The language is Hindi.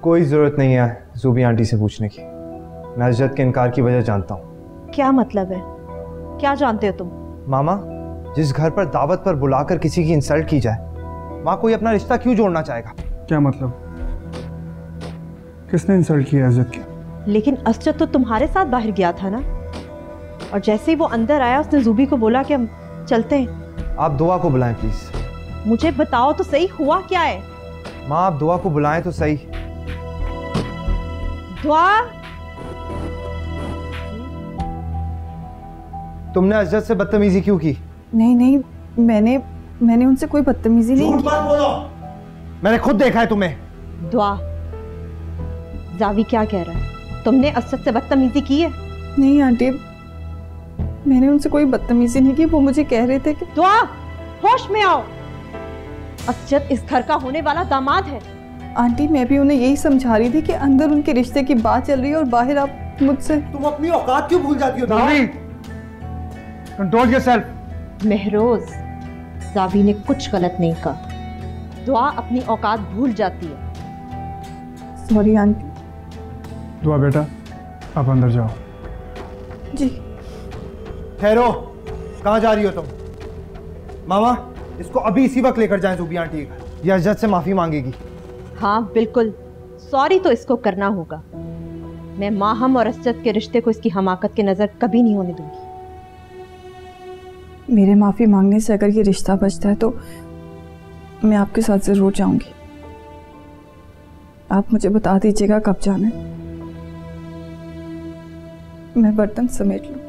कोई ज़रूरत नहीं है ज़ूबी आंटी से पूछने की। मैं इज्जत के इनकार की वजह जानता हूँ। क्या मतलब है? क्या जानते हो तुम? मामा, जिस घर पर दावत पर बुलाकर किसी की इंसल्ट की जाए, वहाँ कोई अपना रिश्ता क्यों जोड़ना चाहेगा? क्या मतलब? किसने इंसल्ट किया इज्जत की? लेकिन असजद तो तुम्हारे साथ बाहर गया था ना, और जैसे ही वो अंदर आया उसने ज़ूबी को बोला कि हम चलते हैं। आप दुआ को बुलाएं प्लीज। मुझे बताओ तो सही, हुआ क्या है? माँ, आप दुआ को बुलाएं तो सही। दुआ, तुमने अजद से बदतमीजी क्यों की? नहीं नहीं, मैंने उनसे कोई बदतमीजी नहीं की। मत बोलो, मैंने खुद देखा है तुम्हें। दुआ, जावी क्या कह रहा है? तुमने असद से बदतमीजी की है? नहीं आंटी, मैंने उनसे कोई बदतमीजी नहीं की। वो मुझे कह रहे थे कि दुआ, होश में आओ। असद इस घर का होने वाला दामाद है। आंटी, मैं भी उन्हें यही समझा रही थी कि अंदर उनके रिश्ते की बात चल रही है और बाहर आप मुझसे। तुम अपनी औकात क्यों भूल जाती हो? Javi, control yourself. महरोज, जावी ने कुछ गलत नहीं कहा। दुआ अपनी औकात भूल जाती है। Sorry aunty. दुआ बेटा, आप अंदर जाओ। जी। ठहरो, कहाँ जा रही हो तुम? मामा, इसको अभी इसी वक्त लेकर जाएं ज़ूबी आंटी के घर। ये अजद से माफी मांगेगी। हाँ बिल्कुल, सॉरी तो इसको करना होगा। मैं माहम और असजद के रिश्ते को इसकी हमाकत की नजर कभी नहीं होने दूंगी। मेरे माफी मांगने से अगर ये रिश्ता बचता है तो मैं आपके साथ जरूर जाऊंगी। आप मुझे बता दीजिएगा कब जाना है, मैं बर्तन समेट लूं।